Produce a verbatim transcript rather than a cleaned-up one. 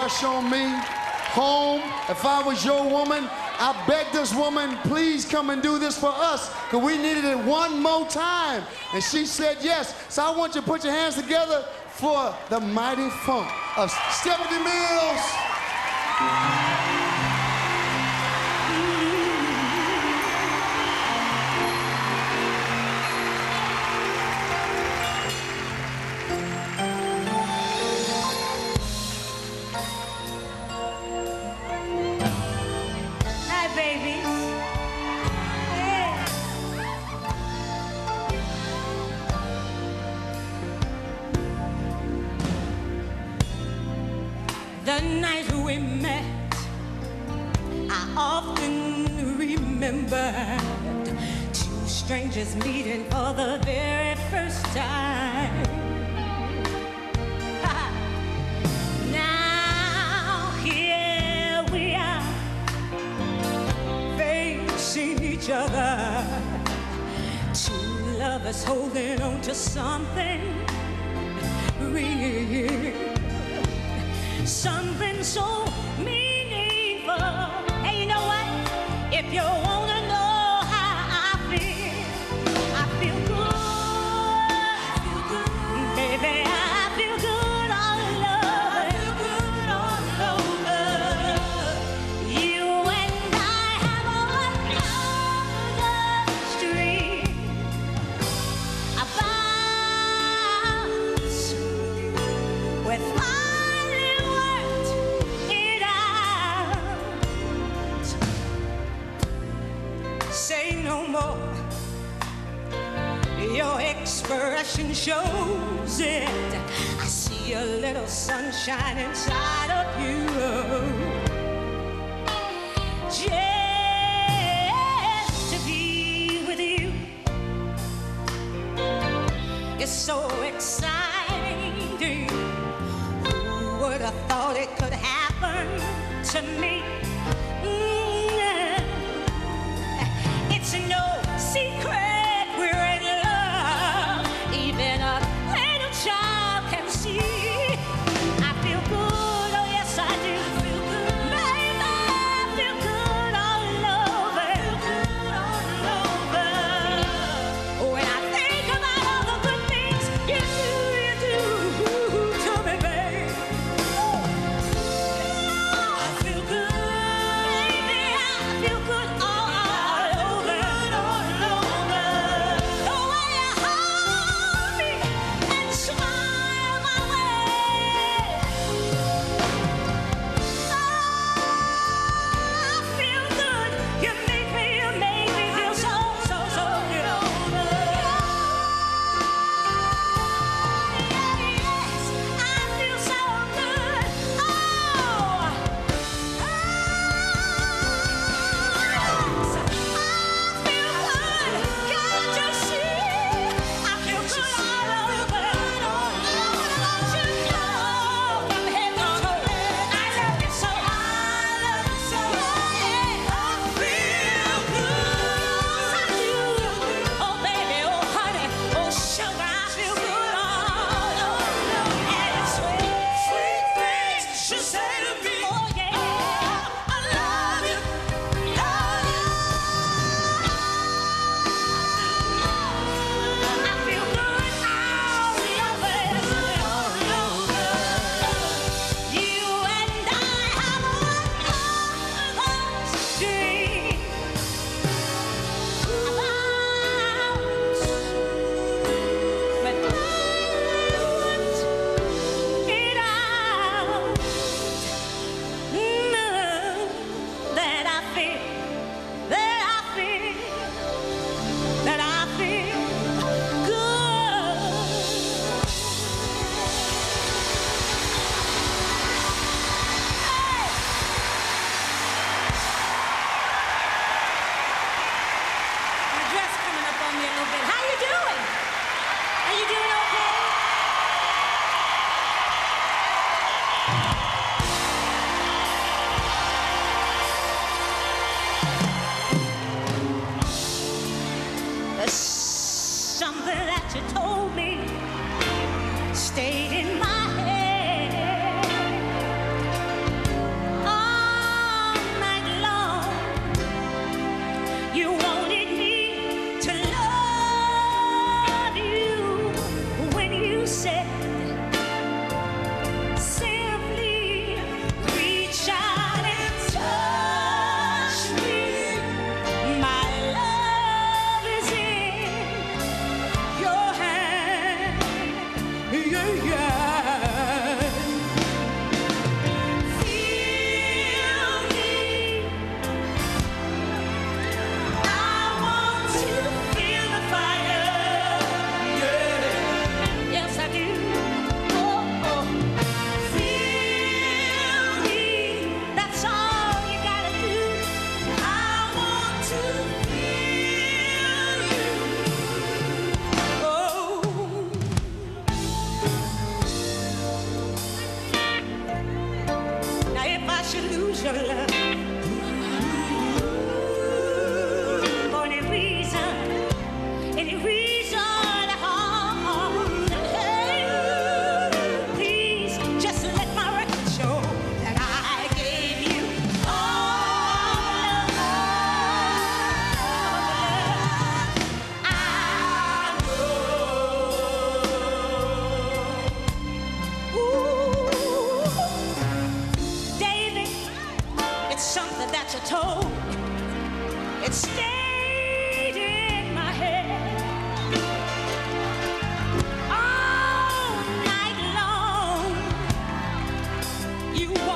crush on me, home. If I was your woman, I begged this woman, please come and do this for us, because we needed it one more time. And she said yes. So I want you to put your hands together for the mighty funk of Stephanie Mills. The night we met, I often remember two strangers meeting for the very first time. Now here we are, facing each other, two lovers holding on to something real. Something so meaningful. Hey, you know what? If you wanna know how I feel, I feel good. I feel good. Baby, I feel good all over. I feel good all over. You and I have another street about with my say no more. Your expression shows it. I see a little sunshine inside of you. Just to be with you is so exciting. Who would have thought it could happen to me? It's no secret we're in love. Even a little child can see. I feel good, oh yes I do. I feel good, baby. I feel good all over. I feel good all over. When I think about all the good things you do, you do to me, babe. I feel good, baby. you lose your love. For any reason, any reason at all. Please just let my record show that I gave you all it's something that you told. It stayed in my head all night long. You